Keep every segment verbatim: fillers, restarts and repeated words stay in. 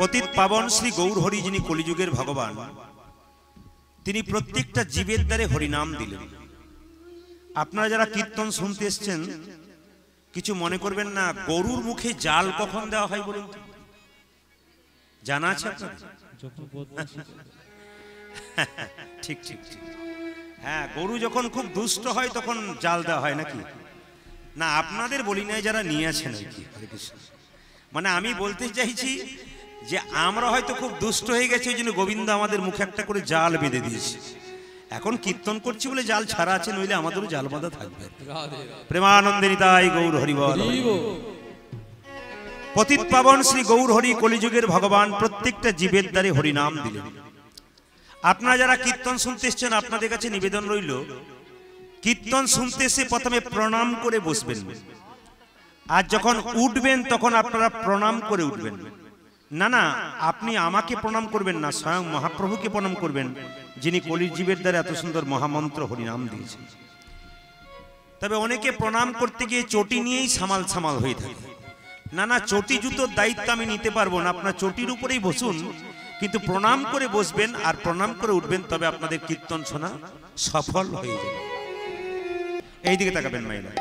পতিত পাবন শ্রী গৌর হরি যিনি কলিযুগের ভগবান, তিনি প্রত্যেকটা জীবের দ্বারে হরিনাম দিলেন। আপনারা যারা কীর্তন শুনতে এসছেন কিছু মনে করবেন না, গরুর মুখে জাল কখন দেওয়া হয় বলুন? জানা আছে আপনার? ঠিক ঠিক ঠিক হ্যাঁ, গরু যখন খুব দুষ্ট হয় তখন জাল দেওয়া হয় নাকি? না, আপনাদের বলি নাই, যারা নিয়ে আছেন আর কি। হরে কৃষ্ণ। মানে আমি বলতে চাইছি যে আমরা হয়তো খুব দুষ্ট হয়ে গেছি, ওই জন্য গোবিন্দ আমাদের মুখে একটা করে জাল বেঁধে দিয়েছে। এখন কীর্তন করছি বলে জাল ছাড়া আছে, নইলে আমাদেরও জাল বাঁধা থাকবে। প্রেমানন্দে নিতাই গৌর হরি বল। পতিত পাবন শ্রী গৌর হরি কলিযুগের ভগবান প্রত্যেকটা জীবের দ্বারে হরিনাম দিলেন। আপনারা যারা কীর্তন শুনতে এসছেন, আপনাদের কাছে নিবেদন রইল, কীর্তন শুনতে এসে প্রথমে প্রণাম করে বসবেন, আর যখন উঠবেন তখন আপনারা প্রণাম করে উঠবেন। না না, আপনি আমাকে প্রণাম করবেন না, স্বয়ং মহাপ্রভুকে প্রণাম করবেন, যিনি কলির জীবের দ্বারা এত সুন্দর মহামন্ত্র হরিনাম দিয়েছেন। তবে অনেকে প্রণাম করতে গিয়ে চটি নিয়েই সামাল সামাল হয়ে থাকে। না না, চটি জুতোর দায়িত্ব আমি নিতে পারবো না, আপনার চটির উপরেই বসুন, কিন্তু প্রণাম করে বসবেন আর প্রণাম করে উঠবেন, তবে আপনাদের কীর্তন শোনা সফল হয়ে যাবে। এইদিকে তাকাবেন মাইনা।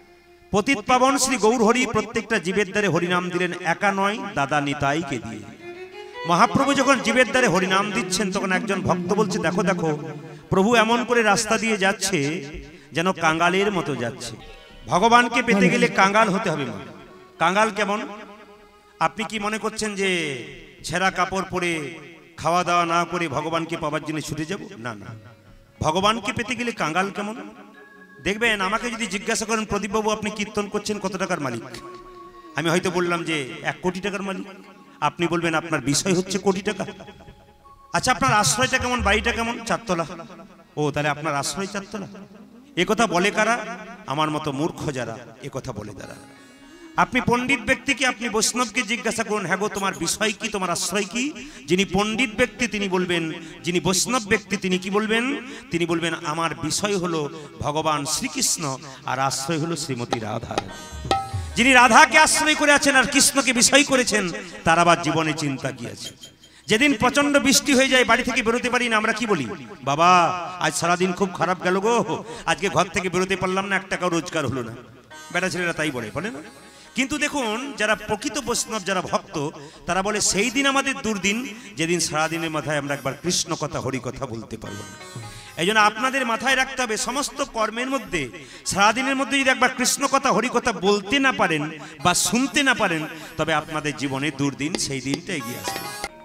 পতিত পাবন শ্রী গৌর হরি প্রত্যেকটা জীবের দ্বারে হরিনাম দিলেন, একা নয়, দাদা নিতাইকে দিয়ে। মহাপ্রভু যখন জীবের দ্বারে হরিনাম দিচ্ছেন, তখন একজন ভক্ত বলছে, দেখো দেখো প্রভু এমন করে রাস্তা দিয়ে যাচ্ছে যেন কাঙ্গালের মতো যাচ্ছে। ভগবানকে পেতে গেলে কাঙ্গাল হতে হবে। মা, কাঙ্গাল কেমন? আপনি কি মনে করছেন যে ছেঁড়া কাপড় পরে খাওয়া দাওয়া না করে ভগবানকে পাওয়ার জন্য ছুটে যাব? না না, ভগবানকে পেতে গেলে কাঙ্গাল কেমন দেখবেন। আমাকে যদি জিজ্ঞাসা করেন, প্রদীপবাবু আপনি কীর্তন করছেন কত টাকার মালিক? আমি হয়তো বললাম যে এক কোটি টাকার মালিক। আপনি বলবেন আপনার বিষয় হচ্ছে কোটি টাকা। আচ্ছা, আপনার আশ্রয়টা কেমন, বাড়িটা কেমন? চারতলা। ও, তাহলে আপনার আশ্রয় চারতলা। এ কথা বলে কারা? আমার মতো মূর্খ যারা এ কথা বলে তারা। আপনি পণ্ডিত ব্যক্তিকে, আপনি বৈষ্ণবকে জিজ্ঞাসা করুন, হ্যাঁ গো তোমার বিষয় কি, তোমার আশ্রয় কি? যিনি পণ্ডিত ব্যক্তি তিনি বলবেন, যিনি বৈষ্ণব ব্যক্তি তিনি কি বলবেন? তিনি বলবেন আমার বিষয় হলো ভগবান শ্রীকৃষ্ণ, আর আশ্রয় হলো শ্রীমতী রাধা। যিনি রাধাকে আশ্রয় করে আছেন আর কৃষ্ণকে বিষয় করেছেন, তার আবার জীবনে চিন্তা কি আছে? যেদিন প্রচন্ড বৃষ্টি হয়ে যায়, বাড়ি থেকে বেরোতে পারি না, আমরা কি বলি? বাবা আজ সারাদিন খুব খারাপ গেল গো, আজকে ঘর থেকে বেরোতে পারলাম না, এক টাকাও রোজগার হলো না। বেটা ছেলেরা তাই বলে, বলে না? কিন্তু দেখুন, যারা প্রকৃত বৈষ্ণব, যারা ভক্ত, তারা বলে সেই দিন আমাদের দুর্দিন, যেদিন সারাদিনের মাথায় আমরা একবার কৃষ্ণ কথা হরি কথা বলতে পারবো না। এই জন্য আপনাদের মাথায় রাখতে হবে, সমস্ত কর্মের মধ্যে সারাদিনের মধ্যে যদি একবার কৃষ্ণ কথা হরি কথা বলতে না পারেন বা শুনতে না পারেন, তবে আপনাদের জীবনে দুর্দিন সেই দিনটা এগিয়ে আসবে।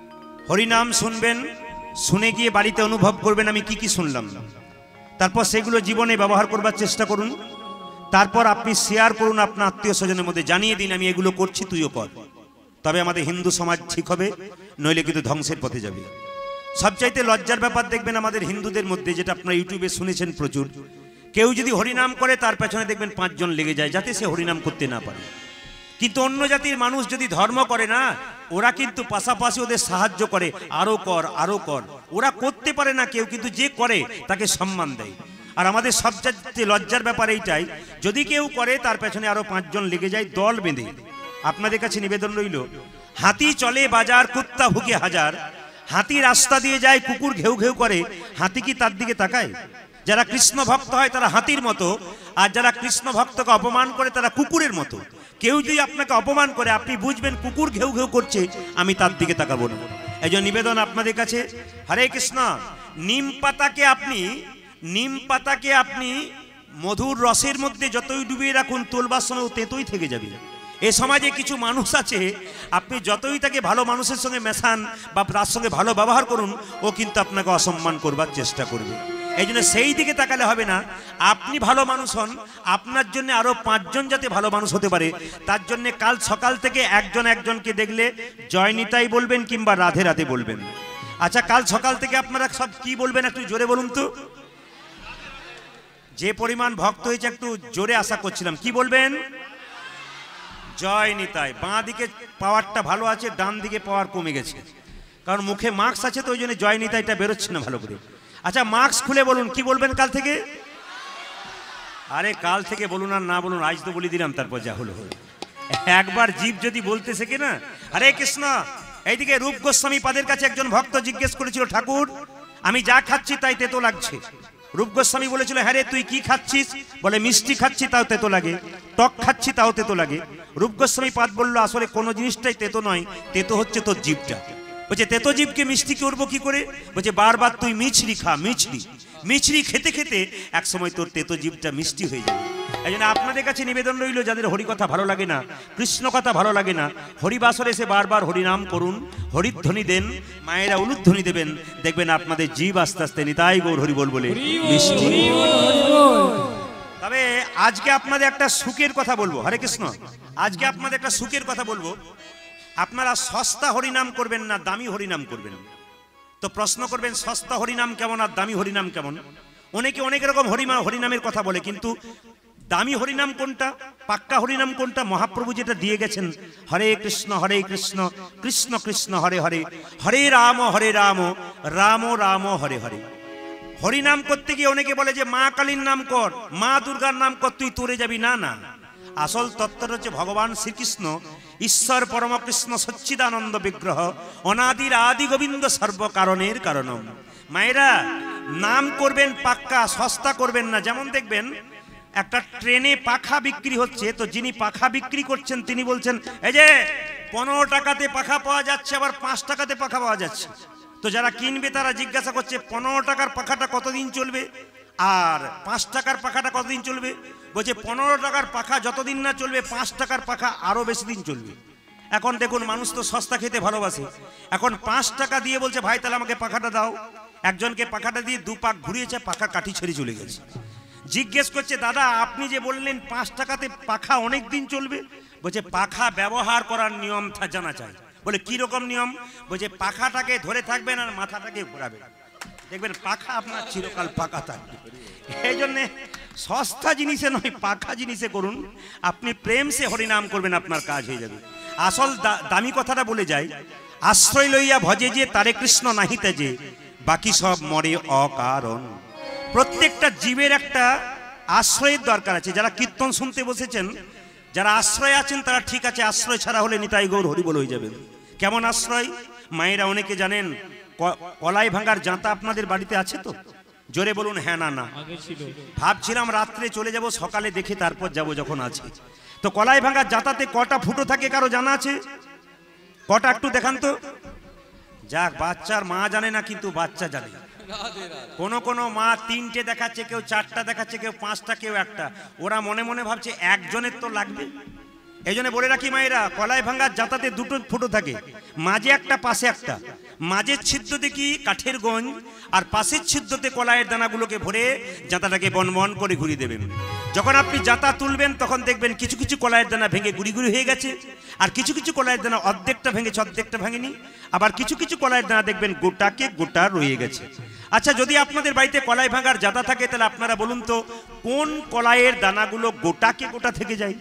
হরিনাম শুনবেন, শুনে গিয়ে বাড়িতে অনুভব করবেন আমি কি কি শুনলাম, তারপর সেগুলো জীবনে ব্যবহার করবার চেষ্টা করুন। তারপর আপনি শেয়ার করুন আপনার আত্মীয় স্বজনের মধ্যে, জানিয়ে দিন আমি এগুলো করছি, তুইও কর। তবে আমাদের হিন্দু সমাজ ঠিক হবে, নইলে কিন্তু ধ্বংসের পথে যাবে। সবচাইতে লজ্জার ব্যাপার দেখবেন আমাদের হিন্দুদের মধ্যে, যেটা আপনারা ইউটিউবে শুনেছেন প্রচুর, কেউ যদি হরিনাম করে তার পেছনে দেখবেন পাঁচজন লেগে যায় যাতে সে হরিনাম করতে না পারে। কিন্তু অন্য জাতির মানুষ যদি ধর্ম করে না, ওরা কিন্তু পাশাপাশি ওদের সাহায্য করে, আরো কর আরো কর। ওরা করতে পারে না কেউ, কিন্তু যে করে তাকে সম্মান দেয়। আর আমাদের সবচেয়ে লজ্জার ব্যাপার এইটাই, যদি কেউ করে তার পেছনে আরো পাঁচজন লেগে যায় দল বেঁধে। আপনাদের কাছে নিবেদন রইল, হাতি চলে বাজার, কুত্তা ভুকে হাজার। হাতি রাস্তা দিয়ে যায়, কুকুর ঘেউ ঘেউ করে, হাতি কি তার দিকে তাকায়? যারা কৃষ্ণ ভক্ত হয় তারা হাতির মতো, আর যারা কৃষ্ণ ভক্তকে অপমান করে তারা কুকুরের মতো। কেউ যদি আপনাকে অপমান করে, আপনি বুঝবেন কুকুর ঘেউ ঘেউ করছে, আমি তার দিকে তাকাবো না। এই জন্য নিবেদন আপনাদের কাছে, হরে কৃষ্ণ। নিম পাতাকে আপনি নিম পাতাকে আপনি মধুর রসের মধ্যে যতই ডুবিয়ে রাখুন, তোলবার সময় ও তেতোই থেকে যাবে। এ সমাজে কিছু মানুষ আছে, আপনি যতই তাকে ভালো মানুষের সঙ্গে মেশান বা তার সঙ্গে ভালো ব্যবহার করুন, ও কিন্তু আপনাকে অসম্মান করবার চেষ্টা করবে। এই জন্য সেই দিকে তাকালে হবে না। আপনি ভালো মানুষ হন, আপনার জন্য আরো পাঁচজন যাতে ভালো মানুষ হতে পারে, তার জন্য কাল সকাল থেকে একজন একজনকে দেখলে জয় নিতাই বলবেন কিংবা রাধে রাধে বলবেন। আচ্ছা, কাল সকাল থেকে আপনারা সব কি বলবেন একটু জোরে বলুন তো। যে পরিমাণ ভক্ত হয়েছে একটু জোরে আশা করছিলাম, কি বলবেন? জয় নিতাই। বাঁ দিকে পাওয়ারটা ভালো আছে, ডান দিকে পাওয়ার কমে গেছে, কারণ মুখে মাস্ক আছে তো ওই জন্য জয় নিতাইটা বেরোচ্ছে না ভালো করে। আচ্ছা, মাস্ক খুলে বলুন, কি বলবেন কাল থেকে? আরে কাল থেকে বলুন আর না বলুন, আজ তো বলে দিলাম, তারপর যা হলো হলো। একবার জীব যদি বলতে শেখে না, হরে কৃষ্ণ এইদিকে রূপ গোস্বামী পাদের কাছে একজন ভক্ত জিজ্ঞেস করেছিল, ঠাকুর আমি যা খাচ্ছি তাই তেতো লাগছে। রূপ গোস্বামী বলেছিল, হ্যাঁ রে তুই কি খাচ্ছিস? বলে মিষ্টি খাচ্ছি তাও তেতো লাগে, টক খাচ্ছি তাও তেতো লাগে। রূপ গোস্বামী পাদ বলল, আসলে কোনো জিনিসটাই তেতো নয়, তেতো হচ্ছে তোর জীবটা। বলছে তেতো জীবকে মিষ্টি করবো কি করে? বলছে বারবার তুই মিছরি খা, মিছরি মিছরি খেতে খেতে এক সময় তোর তেতো জীবটা মিষ্টি হয়ে যাবে। এই জন্য আপনাদের কাছে নিবেদন রইল, যাদের হরি কথা ভালো লাগে না, কৃষ্ণ কথা ভালো লাগে না, হরিবাসরে এসে বারবার হরিনাম করুন, হরিধ্বনি দেন, মায়েরা উলুধ্বনি দেবেন, দেখবেন আপনাদের জীব আস্তে আস্তে নিতাই গৌর হরি বল বলে মিষ্টি। তবে আজকে আপনাদের একটা সুখের কথা বলবো, হরে কৃষ্ণ, আজকে আপনাদের একটা সুখের কথা বলবো। আপনারা সস্তা হরিনাম করবেন না দামি হরিনাম করবেন? তো প্রশ্ন করবেন সস্তা হরিনাম কেমন আর দামি হরিনাম কেমন? অনেকে অনেক রকম হরিমা হরিনামের কথা বলে, কিন্তু দামি হরিনাম কোনটা, পাক্কা হরিনাম কোনটা? মহাপ্রভু যেটা দিয়ে গেছেন, হরে কৃষ্ণ হরে কৃষ্ণ কৃষ্ণ কৃষ্ণ হরে হরে, হরে রাম হরে রাম রাম রাম হরে হরে। হরিনাম করতে গিয়ে অনেকে বলে যে মা কালীর নাম কর, মা দুর্গার নাম কর, তুই তোরে যাবি। না না, আসল তত্ত্বটা হচ্ছে ভগবান শ্রীকৃষ্ণ ঈশ্বর পরমকৃষ্ণ সচ্চিদানন্দ বিগ্রহ, অনাদির আদি গোবিন্দ সর্বকারণের কারণম। মায়েরা নাম করবেন পাক্কা, সস্তা করবেন না। যেমন দেখবেন একটা ট্রেনে পাখা বিক্রি হচ্ছে, তো যিনি পাখা বিক্রি করছেন তিনি বলছেন, এই যে পনেরো টাকাতে পাখা পাওয়া যাচ্ছে, আবার পাঁচ টাকাতে পাখা পাওয়া যাচ্ছে। তো যারা কিনবে তারা জিজ্ঞাসা করছে পনেরো টাকার পাখাটা কতদিন চলবে আর পাঁচ টাকার পাখাটা কতদিন চলবে? বলছে পনেরো টাকার পাখা যতদিন না চলবে, পাঁচ টাকার পাখা আরো বেশি দিন চলবে। এখন দেখুন মানুষ তো সস্তা খেতে ভালোবাসে, এখন পাঁচ টাকা দিয়ে বলছে ভাই তাহলে আমাকে পাখাটা দাও। একজনকে পাখাটা দিয়ে দু পাক ঘুরিয়েছে, পাখা কাঠি ছেড়ে চলে গেছে। জিজ্ঞেস করছে, দাদা আপনি যে বললেন পাঁচ টাকাতে পাখা অনেক দিন চলবে, বলছে পাখা ব্যবহার করার নিয়ম জানা চাই। বলে কি রকম নিয়ম? বলছে পাখাটাকে ধরে থাকবেন আর মাথাটাকে ঘোরাবেন, দেখবেন পাখা আপনার চিরকাল পাকা থাকবে। এই জন্যে সস্তা জিনিসে নয়, পাখা জিনিসে করুন। আপনি প্রেম সে হরিনাম করবেন, আপনার কাজ হয়ে যাবে। আসল দামি কথাটা বলে যায়, আশ্রয় লইয়া ভজে যে তারে কৃষ্ণ নাহিতে যে, বাকি সব মরে অকারণ। প্রত্যেকটা জীবের একটা আশ্রয়ের দরকার আছে। যারা কীর্তন শুনতে বসেছেন, যারা আশ্রয় আছেন তারা ঠিক আছে, আশ্রয় ছাড়া হলে নিতাই গৌর হরি বল হয়ে যাবেন। কেমন আশ্রয়? মায়েরা অনেকে জানেন, কলাই ভাঙার জাঁতা আপনাদের বাড়িতে আছে তো? জোরে বলুন হ্যাঁ না না। ভাবছিলাম রাত্রে চলে যাব, সকালে দেখে তারপর যাব যখন আছে। তো কলাই ভাঙার জাঁতাতে কটা ফুটো থাকে কারো জানা আছে? কটা একটু দেখান তো। যাক, বাচ্চার মা জানে না, কিন্তু বাচ্চা জানে। কোন কোন মা তিনটে দেখাচ্ছে, কেউ চারটা দেখাচ্ছে, কেউ পাঁচটা, কেউ একটা। ওরা মনে মনে ভাবছে একজনের তো লাগবে। এই জন্য বলে রাখি মায়েরা, কলাই ভাঙার জাঁতাতে দুটো ফুটো থাকে, মাঝে একটা পাশে একটা। মাঝের ছিদ্রতে কি কাঠের গঞ্জ, আর পাশের ছিদ্রতে কলাইয়ের দানাগুলোকে ভরে জাঁতাটাকে বনবন করে ঘুরিয়ে দেবেন। যখন আপনি জাঁতা তুলবেন তখন দেখবেন কিছু কিছু কলাইয়ের দানা ভেঙে গুড়ি গুড়ি হয়ে গেছে, আর কিছু কিছু কলাইয়ের দানা অর্ধেকটা ভেঙেছে অর্ধেকটা ভাঙেনি, আবার কিছু কিছু কলাইয়ের দানা দেখবেন গোটাকে গোটা রয়ে গেছে। আচ্ছা, যদি আপনাদের বাড়িতে কলাই ভাঙার জাঁতা থাকে, তাহলে আপনারা বলুন তো কোন কলাইয়ের দানাগুলো গোটাকে গোটা থেকে যায়?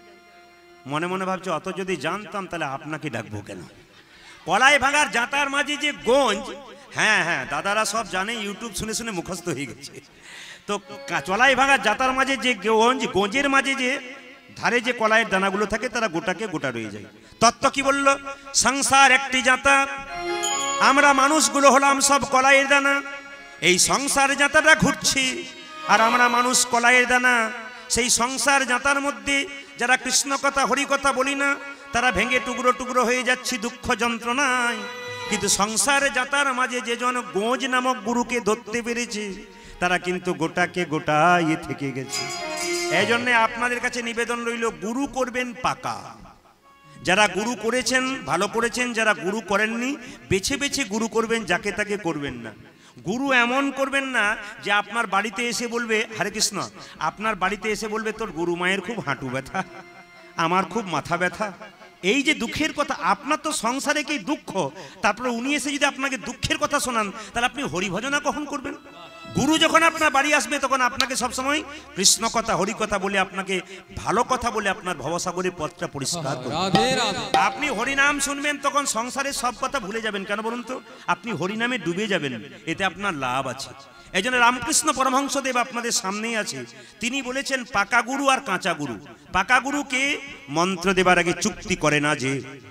মনে মনে ভাবছে অত যদি জানতাম তাহলে আপনাকে ডাকবো কেন। কলাই ভাঙার জাঁতার মাঝে যে গঞ্জ, হ্যাঁ হ্যাঁ দাদারা সব জানে, ইউটিউব শুনে শুনে মুখস্থ হয়ে গেছে। তো কলাই ভাঙার জাঁতার মাঝে যে গঞ্জ, গঞ্জের মাঝে যে ধারে যে কলাইয়ের দানাগুলো থাকে তারা গোটাকে গোটা রয়ে যায়। তত্ত্ব কি বলল? সংসার একটি জাঁতা, আমরা মানুষগুলো হলাম সব কলাইয়ের দানা। এই সংসার জাঁতাটা ঘুরছি আর আমরা মানুষ কলাইয়ের দানা। সেই সংসার জাঁতার মধ্যে যারা কৃষ্ণ কথা হরি কথা বলি না, তারা ভেঙে টুকরো টুকরো হয়ে যাচ্ছি দুঃখ যন্ত্রণায়। কিন্তু সংসারে জাতার মাঝে যে জন গোঁজ নামক গুরুকে ধরতে পেরেছে, তারা কিন্তু গোটাকে গোটা ইয়ে থেকে গেছে। এই জন্য আপনাদের কাছে নিবেদন রইল, গুরু করবেন পাকা। যারা গুরু করেছেন ভালো করেছেন, যারা গুরু করেননি বেছে বেছে গুরু করবেন, যাকে তাকে করবেন না। গুরু এমন করবেন না যে আপনার বাড়িতে এসে বলবে, হরে কৃষ্ণ, আপনার বাড়িতে এসে বলবে তোর গুরু মায়ের খুব হাঁটু ব্যথা, আমার খুব মাথা ব্যথা। এই যে দুঃখের কথা, আপনার তো সংসারে কি দুঃখ, তারপরে উনি এসে যদি আপনাকে দুঃখের কথা শোনান, তাহলে আপনি হরিভজনা কখন করবেন? গুরু যখন আপনার বাড়ি আসবে তখন আপনাকে সবসময় কৃষ্ণ কথা হরি কথা বলে, আপনাকে ভালো কথা বলে আপনার ভবসাগরের পথটা পরিষ্কার করবে। আপনি হরিনাম শুনবেন তখন সংসারের সব কথা ভুলে যাবেন। কেন বলুন তো? আপনি হরিনামে ডুবে যাবেন, এতে আপনার লাভ আছে। এই জন্য রামকৃষ্ণ পরমহংসদেব আপনাদের সামনেই আছে, তিনি বলেছেন পাকা গুরু আর কাঁচা গুরু। পাকা গুরুকে মন্ত্র দেবার আগে চুক্তি করে না যে,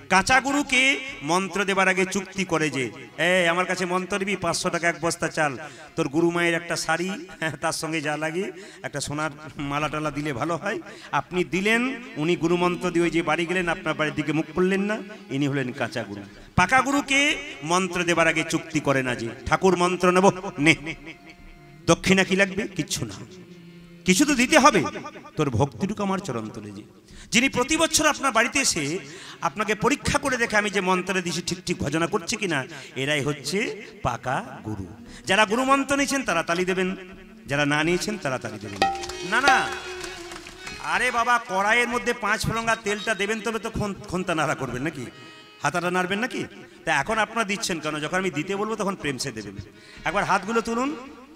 কাঁচা গুরুকে মন্ত্র দেবার আগে চুক্তি করে যে এ আমার কাছে মন্ত্র দিবি, পাঁচশো টাকা এক বস্তা চাল, তোর গুরু মায়ের একটা শাড়ি, তার সঙ্গে যা লাগে একটা সোনার মালা টালা দিলে ভালো হয়। আপনি দিলেন, উনি গুরু মন্ত্র দিয়ে ওই যে বাড়ি গেলেন, আপনার বাড়ির দিকে মুখ করলেন না, ইনি হলেন কাঁচা গুরু। পাকা গুরুকে মন্ত্র দেবার আগে চুক্তি করে না যে ঠাকুর মন্ত্র নেব, নে দক্ষিণা কি লাগবে, কিচ্ছু না, কিছু তো দিতে হবে, তোর ভক্তিটুকু আমার চরণ তলে যে। যিনি প্রতি বছর আপনার বাড়িতে এসে আপনাকে পরীক্ষা করে দেখে আমি যে মন্ত্রে দিছি ঠিক ঠিক ভজনা করছে কিনা, এরাই হচ্ছে পাকা গুরু। যারা গুরু মন্ত্র নিয়েছেন তারা তালি দেবেন, যারা না নিয়েছেন তারা তালি দেবেন না। না আরে বাবা, কড়াইয়ের মধ্যে পাঁচ ফোড়ঙ্গা তেলটা দেবেন, তবে তো খন্তা নাড়া করবেন নাকি, হাতাটা নাড়বেন নাকি? তা এখন আপনারা দিচ্ছেন কেন? যখন আমি দিতে বলবো তখন প্রেম সে দেবেন। একবার হাতগুলো তুলুন।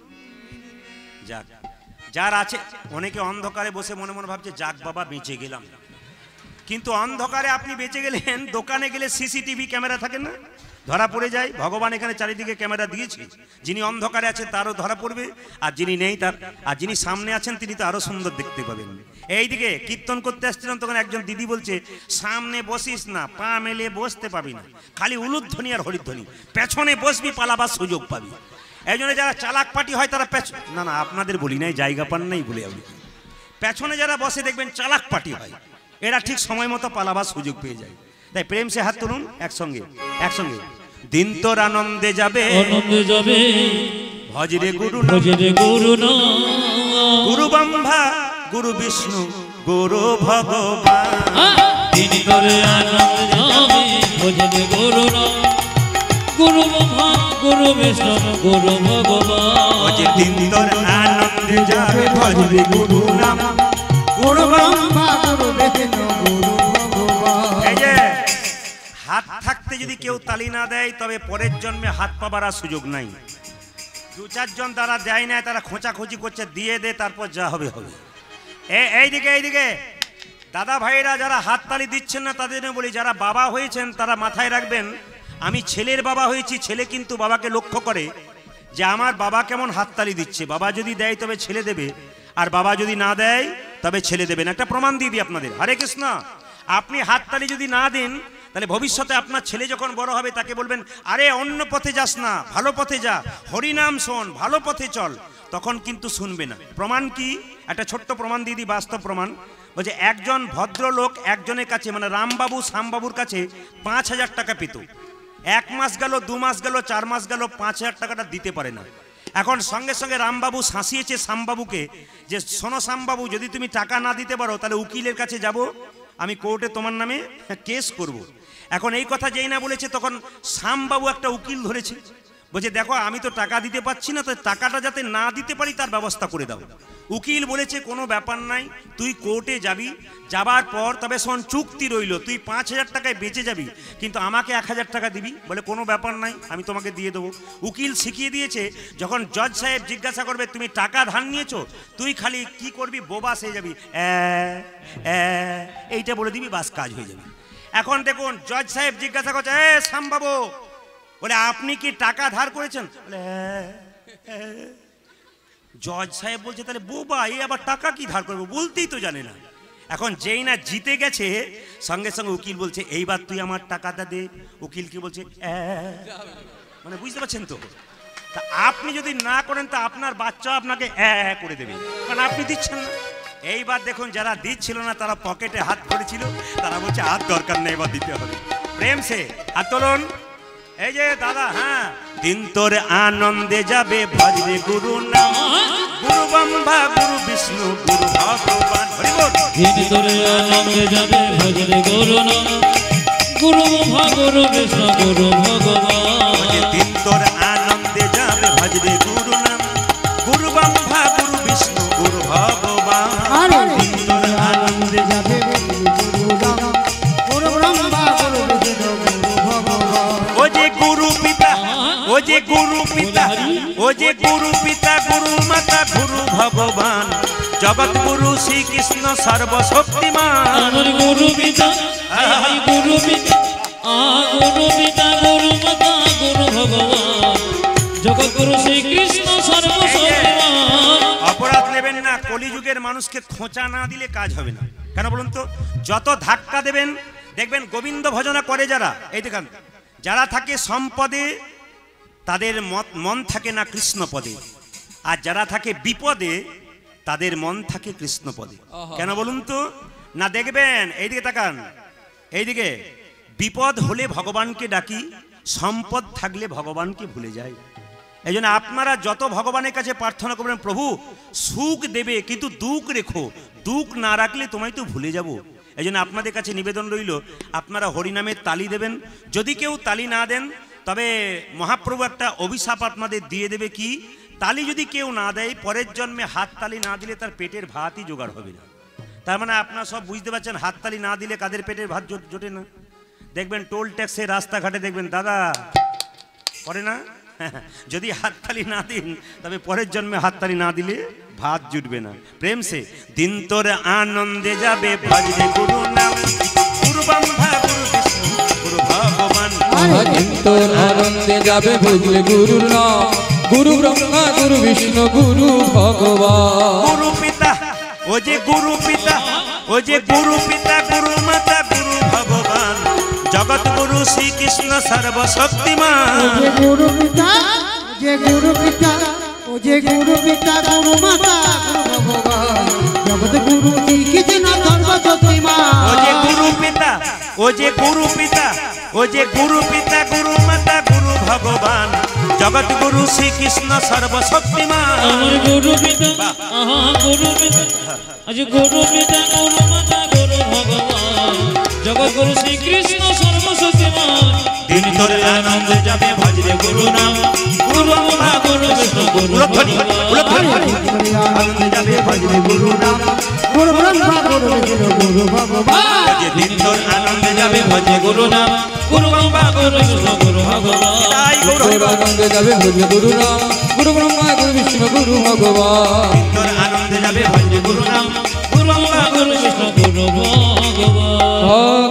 যাক, যার আছে, অনেকে অন্ধকারে বসে মনে মনে ভাবছে যাক বাবা বেঁচে গেলাম, কিন্তু অন্ধকারে আপনি বেঁচে গেলেন, দোকানে গেলে সিসিটিভি ক্যামেরা থাকে না, ধরা পড়ে যায়। ভগবান এখানে চারিদিকে ক্যামেরা দিয়েছে, যিনি অন্ধকারে আছেন তারও ধরা পড়বে, আর যিনি নেই তার, আর যিনি সামনে আছেন তিনি তো আরো সুন্দর দেখতে পাবেন। এইদিকে কীর্তন করতে আসছিলাম, তখন একজন দিদি বলছে সামনে বসিস না, পা মেলে বসতে পাবি না, খালি উলুধ্বনি আর হরিধ্বনি, পেছনে বসবি পালাবার সুযোগ পাবি। এই জন্য যারা চালাক পাটি হয় তারা পেছন, না না আপনাদের বলি নাই, জায়গা পান নাই বলে আপনি, পেছনে যারা বসে দেখবেন চালাক পাটি হয়, এরা ঠিক সময় মতো পালাবার সুযোগ পেয়ে যায়। তাই প্রেম সে হাত তুলুন একসঙ্গে, একসঙ্গে। দিন তোর আনন্দে যাবে, আনন্দে যাবে, ভজরে গুরু ভজরে গুরু না, গুরু ব্রহ্মা গুরু বিষ্ণু গুরু ভগবান। দিন তোর আনন্দে যাবে, ভজরে গুরু না, গুরু ব্রহ্মা গুরু বিষ্ণু গুরু ভগবান। দিন তোর আনন্দে যাবে, ভজরে গুরু নাম, গুরু ব্রহ্মা গুরু বিষ্ণু গুরু ভগবান। এই যে হাত থাকতে যদি কেউ তালি না দেয়, তবে পরের জন্মে হাত পাবার আর সুযোগ নাই। দু চারজন তারা দেয় না, তারা খোঁচাখুচি করছে, দিয়ে দে তারপর যা হবে হবে। এইদিকে এইদিকে দাদা ভাইরা যারা হাত তালি দিচ্ছেন না, তাদের বলি যারা বাবা হয়েছেন তারা মাথায় রাখবেন, আমি ছেলের বাবা হয়েছি, ছেলে কিন্তু বাবাকে লক্ষ্য করে যে আমার বাবা কেমন হাততালি দিচ্ছে। বাবা যদি দেয় তবে ছেলে দেবে, আর বাবা যদি না দেয় তবে ছেলে দেবেন। একটা প্রমাণ দিয়ে দিই আপনাদের। হরে কৃষ্ণ। আপনি হাততালি যদি না দেন, তাহলে ভবিষ্যতে আপনার ছেলে যখন বড় হবে তাকে বলবেন, আরে অন্য পথে যাস না, ভালো পথে যা, হরিনাম শোন, ভালো পথে চল, তখন কিন্তু শুনবে না। প্রমাণ কি? একটা ছোট্ট প্রমাণ দিয়ে দিই, বাস্তব প্রমাণ। বলছে একজন ভদ্রলোক একজনের কাছে, মানে রামবাবু শ্যামবাবুর কাছে পাঁচ হাজার টাকা পেত। এক মাস গেল, দু মাস গেল, চার মাস গেল, পাঁচ হাজার টাকাটা দিতে পারে না। এখন সঙ্গে সঙ্গে রামবাবু শাসিয়েছে শ্যামবাবুকে যে শোনো শ্যামবাবু, যদি তুমি টাকা না দিতে পারো তাহলে উকিলের কাছে যাব, আমি কোর্টে তোমার নামে কেস করব। এখন এই কথা যেই না বলেছে, তখন শ্যামবাবু একটা উকিল ধরেছে, বলছে দেখো আমি তো টাকা দিতে পারছি না, তো টাকাটা যাতে না দিতে পারি তার ব্যবস্থা করে দাও। উকিল বলেছে কোনো ব্যাপার নাই, তুই কোর্টে যাবি, যাবার পর তবে শোন চুক্তি রইল, তুই পাঁচ হাজার টাকায় বেঁচে যাবি, কিন্তু আমাকে এক হাজার টাকা দিবি। বলে কোনো ব্যাপার নাই, আমি তোমাকে দিয়ে দেবো। উকিল শিখিয়ে দিয়েছে, যখন জজ সাহেব জিজ্ঞাসা করবে তুমি টাকা ধার নিয়েছো, তুই খালি কি করবি, বোবা হয়ে যাবি, এইটা বলে দিবি, বাস কাজ হয়ে যাবে। এখন দেখুন জজ সাহেব জিজ্ঞাসা করছে, এ শ্যামবাবু, বলে আপনি কি টাকা ধার করেছেন? বলে জজ সাহেব বলছে তাহলে বোবা, এই আবার টাকা কি ধার করবো, বলতেই তো জানে না। এখন যেই না জিতে গেছে, সঙ্গে সঙ্গে উকিল বলছে এইবার তুই আমার টাকাটা দে। উকিল কি বলছে, মানে বুঝতে পারছেন তো? তা আপনি যদি না করেন তা আপনার বাচ্চা আপনাকে করে দেবে, কারণ আপনি দিচ্ছেন না। এইবার দেখুন যারা দিচ্ছিল না তারা পকেটে হাত ভরেছিল, তারা বলছে হাত দরকার নেই, এবার দিতে হবে। প্রেম সে হাত তোলুন। এই যে দাদা, হ্যাঁ, দিন তোর আনন্দে যাবে, ভজরে গুরু নাম, গুরু ব্রহ্মা গুরু বিষ্ণু গুরু ভগবান। দিন তোর আনন্দে যাবে, ভজরে গুরু নাম, গুরু ব্রহ্মা গুরু বিষ্ণু গুরু ভগবান। দিন তোর আনন্দে যাবে, ভজরে গুরু নাম, গুরু ব্রহ্মা গুরু বিষ্ণু গুরু ভগবান। দিন তোর আনন্দে যাবে, গুরু নাম, গুরু ব্রহ্মা গুরু বিষ্ণু গুরু ভগবান। ও যে গুরু পিতা, ও যে গুরু পিতা, ও যে গুরু পিতা, গুরু মাতা, গুরু ভগবান, জগৎ গুরু শ্রীকৃষ্ণ সর্বশক্তিমান। আমার গুরু পিতা, এই গুরু পিতা, আ গুরু পিতা, গুরু মাতা, গুরু ভগবান, জগৎ গুরু শ্রীকৃষ্ণ সর্বশক্তিমান। অপরাধ নেবেন না, কলিযুগের মানুষকে খোঁচা না দিলে কাজ হবে না। কেন বলুন তো? যত ধাক্কা দেবেন দেখবেন গোবিন্দ ভজনা করে যারা, এই দেখেন যারা থাকে সম্পদে তাদের মন থাকে না কৃষ্ণ পদে, আর যারা থাকে বিপদে তাদের মন থাকে কৃষ্ণ পদে। কেন বলুন তো? না দেখবেন এইদিকে তাকান, এইদিকে বিপদ হলে ভগবানকে ডাকি, সম্পদ থাকলে ভগবানকে ভুলে যায়। এই জন্য আপনারা যত ভগবানের কাছে প্রার্থনা করবেন, প্রভু সুখ দেবে কিন্তু দুঃখ রেখো, দুঃখ না রাখলে তোমায় তো ভুলে যাব। এই জন্য আপনাদের কাছে নিবেদন রইল, আপনারা হরিনামের তালি দেবেন। যদি কেউ তালি না দেন তবে মহাপ্রভু একটা অভিশাপ আপনাদের দিয়ে দেবে, কি তালি যদি কেউ না দেয় পরের জন্মে হাত তালি না দিলে তার পেটের ভাতই জোগাড় হবে না। তার মানে আপনারা সব বুঝতে পারছেন হাত তালি না দিলে কাদের পেটের ভাত জোটে না। দেখবেন টোল ট্যাক্সে রাস্তাঘাটে দেখবেন দাদা করে না, যদি হাততালি না দিন তবে পরের জন্মে হাততালি না দিলে ভাত জুটবে না। প্রেম সে দিন তোর আনন্দে যাবে ভজরে গুরু নাম, গুরু ব্রহ্মা গুরু বিষ্ণু গুরু ভগবান। দিন তোর আনন্দে যাবে ভজরে গুরুর নাম, গুরু ব্রহ্মা গুরু বিষ্ণু গুরু ভগবান। গুরু পিতা ও যে গুরু পিতা, ও যে গুরু পিতা গুরু মাতা গুরু ভগবান, জগৎ গুরু শ্রীকৃষ্ণ সর্বশক্তিমান। ও যে গুরু পিতা, ও যে গুরু পিতা, ও যে গুরু পিতা গুরু মাতা গুরু ভগবান, জগৎ গুরু শ্রীকৃষ্ণ সর্বশক্তিমান। ও যে গুরু পিতা, ও যে গুরু পিতা, ও যে গুরু পিতা গুরু মাতা গুরু ভগবান, জগৎ গুরু শ্রীকৃষ্ণ সর্বশক্তিমান। আমার গুরু পিতা, আহা গুরু পিতা, আজ গুরু পিতা গুরু মাতা গুরু ভগবান, জগৎ গুরু শ্রীকৃষ্ণ সর্বশক্তিমান। দিন তোর আনন্দে যাবে ভজরে গুরু নাম, গুরু ব্রহ্মা গুরু বিষ্ণু গুরু ভগবান। আনন্দে যাবে ভজরে গুরু নাম, গুরু ব্রহ্মা গুরু বিষ্ণু গুরু ভগবান। দিন তোর আনন্দে যাবে ভজরে গুরু নাম, গুরু ব্রহ্মা গুরু বিষ্ণু গুরু ভগবান। তাই গৌর হরি বল। আনন্দে যাবে ভজরে গুরু নাম, গুরু ব্রহ্মা গুরু বিষ্ণু গুরু ভগবান। দিন তোর আনন্দে যাবে ভজরে গুরু নাম, গুরু ব্রহ্মা গুরু বিষ্ণু গুরু ভগবান।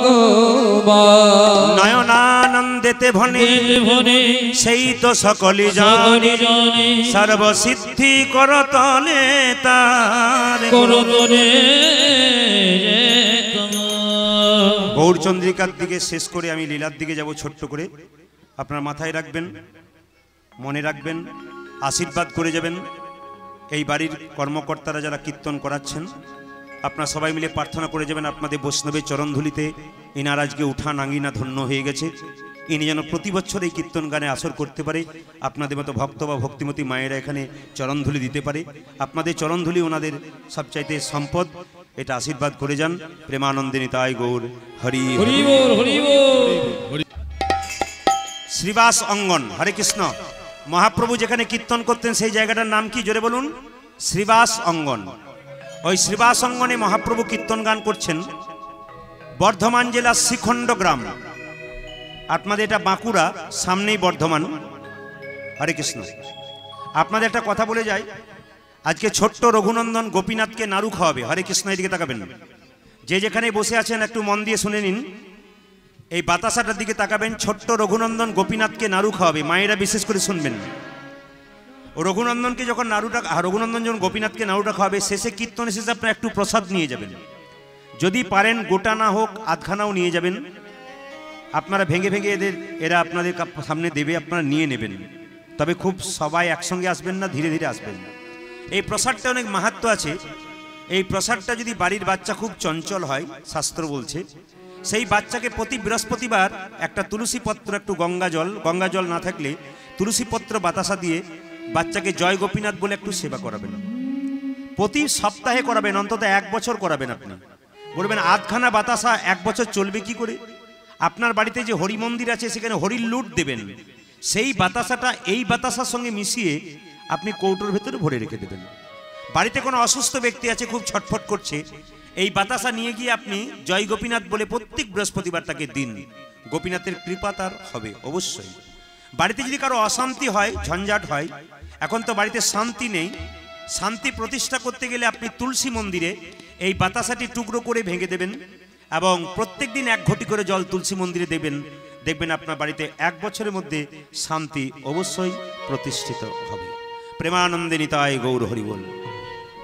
ভগবান নয়নানন্দেতে ভনে ভনে সেই তো সকলি জানে, সকলি জানে, সর্বসিদ্ধি করতলে তার। করতলে গৌরচন্দ্রিকার দিকে শেষ করে আমি লীলার দিকে যাব ছোট্ট করে। আপনার মাথায় রাখবেন, মনে রাখবেন, আশীর্বাদ করে যাবেন। এই বাড়ির কর্মকর্তারা যারা কীর্তন করাচ্ছেন আপনারা সবাই মিলে প্রার্থনা করে যাবেন আপনাদের বৈষ্ণবের চরণধুলিতে। ইনার আজকে উঠা নাঙ্গিনা ধন্য হয়ে গেছে, ইনি যেন প্রতি বছর এই কীর্তন গানে আসর করতে পারে, আপনাদের মতো ভক্ত বা ভক্তিমতী মায়েরা এখানে চরণধুলি দিতে পারে। আপনাদের চরণধুলি ওনাদের সবচাইতে সম্পদ, এটা আশীর্বাদ করে যান। প্রেমানন্দে নিতাই গৌর হরি হরি বল, হরি বল। শ্রীবাস অঙ্গন। হরে কৃষ্ণ। মহাপ্রভু যেখানে কীর্তন করতেন সেই জায়গাটার নাম কি জোরে বলুন? শ্রীবাস অঙ্গন। ওই শ্রীবাস অঙ্গনে মহাপ্রভু কীর্তন গান করছেন। বর্ধমান জেলার শ্রীখণ্ড গ্রাম, আপনাদের এটা বাঁকুড়া, সামনেই বর্ধমান। হরে কৃষ্ণ। আপনাদের একটা কথা বলে যাই, আজকে ছোট্ট রঘুনন্দন গোপীনাথকে নাড়ু খাওয়াবে। হরে কৃষ্ণ। এদিকে তাকাবেন, যে যেখানে বসে আছেন একটু মন দিয়ে শুনে নিন। এই বাতাসাটার দিকে তাকাবেন, ছোট্ট রঘুনন্দন গোপীনাথকে নাড়ু খাওয়াবে। মায়েরা বিশেষ করে শুনবেন। ও রঘুনন্দনকে যখন নাড়ুটা, রঘুনন্দন যখন গোপীনাথকে নাড়ুটা খাওয়াবে, শেষে কীর্তনে শেষে আপনারা একটু প্রসাদ নিয়ে যাবেন। যদি পারেন গোটা না হোক আধখানাও নিয়ে যাবেন। আপনারা ভেঙে ভেঙে এদের এরা আপনাদের সামনে দেবে, আপনারা নিয়ে নেবেন। তবে খুব সবাই একসঙ্গে আসবেন না, ধীরে ধীরে আসবেন। এই প্রসাদটা অনেক মাহাত্ম্য আছে। এই প্রসাদটা যদি বাড়ির বাচ্চা খুব চঞ্চল হয়, শাস্ত্র বলছে, সেই বাচ্চাকে প্রতি বৃহস্পতিবার একটা তুলসী পত্র, একটু গঙ্গা জল, গঙ্গা জল না থাকলে তুলসী পত্র বাতাসা দিয়ে বাচ্চাকে জয় গোপীনাথ বলে একটু সেবা করাবেন। প্রতি সপ্তাহে করাবেন, অন্তত এক বছর করাবেন। আপনি বলবেন আধখানা বাতাসা এক বছর চলবে কি করে? আপনার বাড়িতে যে হরি মন্দির আছে সেখানে হরির লুট দেবেন, সেই বাতাসাটা এই বাতাসার সঙ্গে মিশিয়ে আপনি কৌটোর ভেতরে ভরে রেখে দেবেন। বাড়িতে কোনো অসুস্থ ব্যক্তি আছে, খুব ছটফট করছে, এই বাতাসা নিয়ে গিয়ে আপনি জয় গোপীনাথ বলে প্রত্যেক বৃহস্পতিবার তাকে দিন। গোপীনাথের কৃপা তার হবে অবশ্যই। বাড়িতে যদি কারো অশান্তি হয়, ঝঞ্ঝাট হয়, এখন তো বাড়িতে শান্তি নেই, শান্তি প্রতিষ্ঠা করতে গেলে আপনি তুলসী মন্দিরে এই বাতাসাটি টুকরো করে ভেঙে দেবেন এবং প্রত্যেক দিন এক ঘটি করে জল তুলসী মন্দিরে দেবেন। দেখবেন আপনার বাড়িতে এক বছরের মধ্যে শান্তি অবশ্যই প্রতিষ্ঠিত হবে। প্রেমানন্দে নিতাই গৌর হরি বল।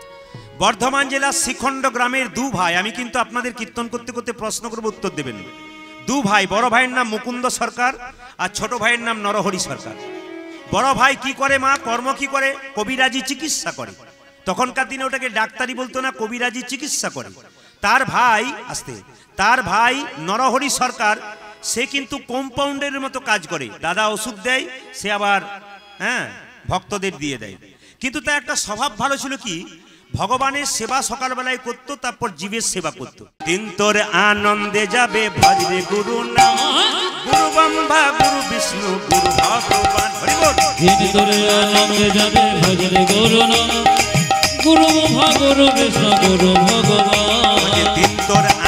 বর্ধমান জেলার শ্রীখণ্ড গ্রামের দু ভাই, আমি কিন্তু আপনাদের কীর্তন করতে করতে প্রশ্ন করব, উত্তর দেবেন। দু ভাই, বড় ভাইয়ের নাম মুকুন্দ সরকার আর ছোট ভাইয়ের নাম নরহরি সরকার। বড় ভাই কি করে মা, কর্ম কি করে? কবিরাজি চিকিৎসা করে। তখনকার দিনে ওটাকে ডাক্তারি বলতো না, কবিরাজি চিকিৎসা করে। তার ভাই আসতে তার ভাই নরহরি সরকার, সে কিন্তু কম্পাউন্ডের মতো কাজ করে। দাদা ওষুধ দেয়, সে আবার হ্যাঁ ভক্তদের দিয়ে দেয়। কিন্তু তার একটা স্বভাব ভালো ছিল কি, ভগবানের সেবা সকালবেলায় করতো, তারপর জীবের সেবা করতো। দিন তোর আনন্দে যাবে ভজরে গুরু নাম, গুরু ব্রহ্মা গুরু বিষ্ণু গুরু ভগবান। হরি বল। দিন তোরে আনন্দে যাবে ভজরে গুরু নাম, গুরু ব্রহ্মা গুরু বিষ্ণু গুরু ভগবান। দিন তোর